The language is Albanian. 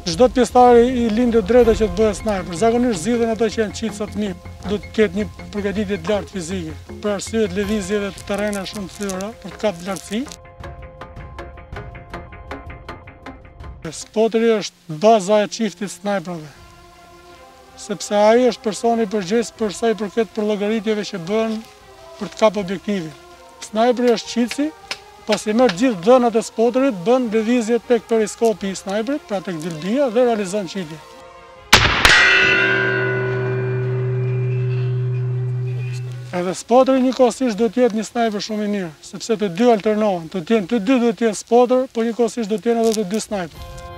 Çdo pjesëtar i lindet drejta që të bëhet snajper. Zakonisht zgjidhen ato që janë qica të mirë. Do të ketë një përgatitje të lartë fizike, për arsye të lëvizjeve të terrena shumë të thyra për të kapur lartësi. Spoteri është baza e çiftit snajperëve, sepse ai është personi i përgjegjës për sa i përket për llogaritjeve që bëhen për të kapur objektivin. Snajperi është qici. Pasi merr gjithë dhënat e spoterit, bën lëvizje tek periskopi i snajperit, pra tek dylbia dhe realizon qitje. Edhe spoteri njëkohësisht do të jetë një snajper shumë i mirë, sepse të dy alternohen. Të dy do të jenë spoter, por njëkohësisht do të jenë edhe të dy snajper.